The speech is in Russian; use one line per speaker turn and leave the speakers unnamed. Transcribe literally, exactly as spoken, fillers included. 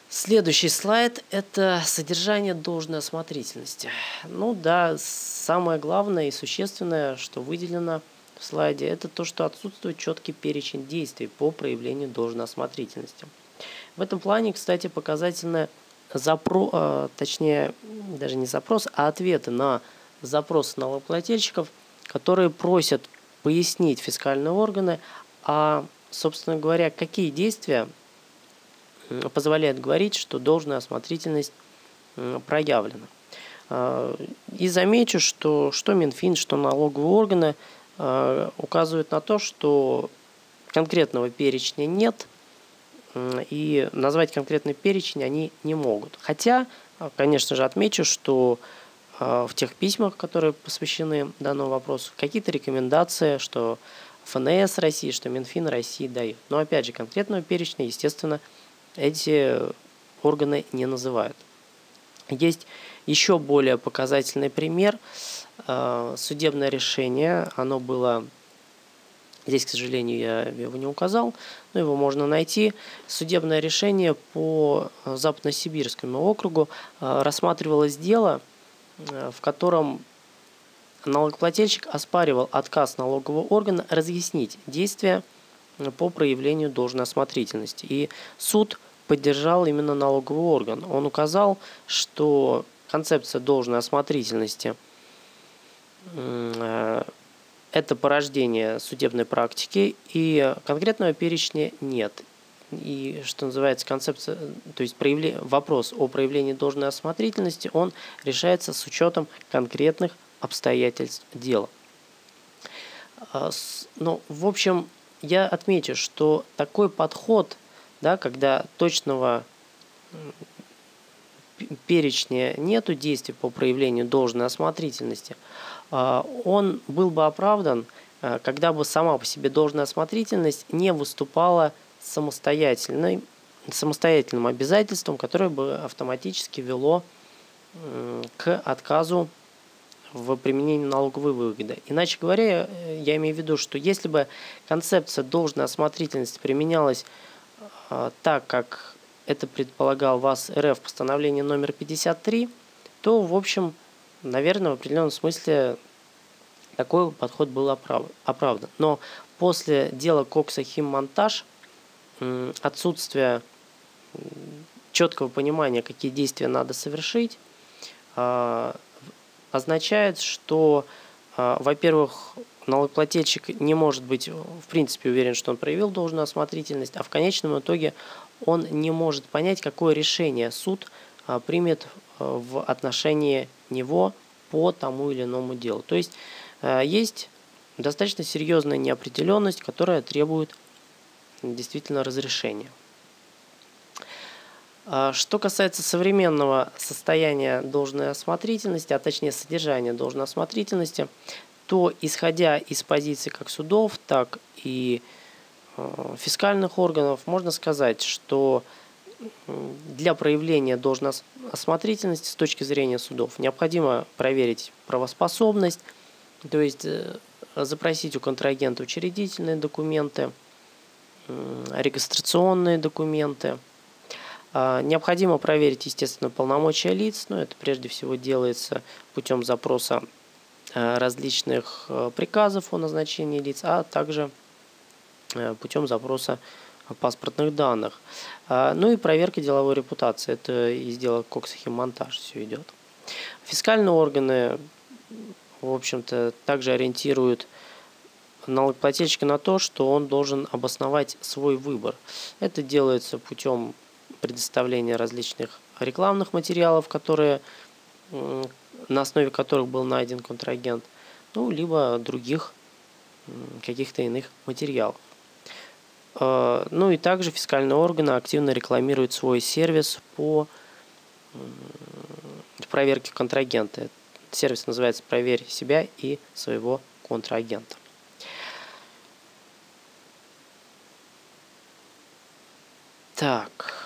Следующий слайд – это содержание должной осмотрительности. Ну да, самое главное и существенное, что выделено в слайде, это то, что отсутствует четкий перечень действий по проявлению должной осмотрительности. В этом плане, кстати, показательны запрос, э, точнее, даже не запрос, а ответы на запросы налогоплательщиков, которые просят пояснить фискальные органы, а, собственно говоря, какие действия позволяют говорить, что должная осмотрительность проявлена. И замечу, что что Минфин, что налоговые органы указывают на то, что конкретного перечня нет, и назвать конкретный перечень они не могут. Хотя, конечно же, отмечу, что в тех письмах, которые посвящены данному вопросу, какие-то рекомендации, что эф эн эс России, что Минфин России дают. Но опять же, конкретного перечня, естественно, эти органы не называют. Есть еще более показательный пример. Судебное решение, оно было, здесь, к сожалению, я его не указал, но его можно найти. Судебное решение по Западно-Сибирскому округу рассматривалось дело, в котором налогоплательщик оспаривал отказ налогового органа разъяснить действия по проявлению должной осмотрительности. И суд поддержал именно налоговый орган. Он указал, что концепция должной осмотрительности – это порождение судебной практики, и конкретного перечня нет. И, что называется, концепция, то есть проявле, вопрос о проявлении должной осмотрительности, он решается с учетом конкретных обстоятельств дела. Ну, в общем, я отмечу, что такой подход, да, когда точного перечня нету действий по проявлению должной осмотрительности, он был бы оправдан, когда бы сама по себе должная осмотрительность не выступала самостоятельной, самостоятельным обязательством, которое бы автоматически вело к отказу в применении налоговой выгоды. Иначе говоря, я имею в виду, что если бы концепция должной осмотрительности применялась а, так, как это предполагал ВАС эр эф постановление номер пятьдесят три, то, в общем, наверное, в определенном смысле такой подход был оправ... оправдан. Но после дела Кокса Химмонтаж отсутствие четкого понимания, какие действия надо совершить, а, означает, что, во-первых, налогоплательщик не может быть в принципе уверен, что он проявил должную осмотрительность, а в конечном итоге он не может понять, какое решение суд примет в отношении него по тому или иному делу. То есть есть достаточно серьезная неопределенность, которая требует действительно разрешения. Что касается современного состояния должной осмотрительности, а точнее содержания должной осмотрительности, то, исходя из позиций как судов, так и фискальных органов, можно сказать, что для проявления должной осмотрительности с точки зрения судов необходимо проверить правоспособность, то есть запросить у контрагента учредительные документы, регистрационные документы. Необходимо проверить, естественно, полномочия лиц, но это прежде всего делается путем запроса различных приказов о назначении лиц, а также путем запроса паспортных данных. Ну и проверка деловой репутации. Это из дела Кокса Химмонтаж все идет. Фискальные органы, в общем-то, также ориентируют налогоплательщика на то, что он должен обосновать свой выбор. Это делается путем предоставления различных рекламных материалов, которые, на основе которых был найден контрагент, ну, либо других каких-то иных материалов. Ну и также фискальные органы активно рекламируют свой сервис по проверке контрагента. Сервис называется «Проверь себя и своего контрагента». Так.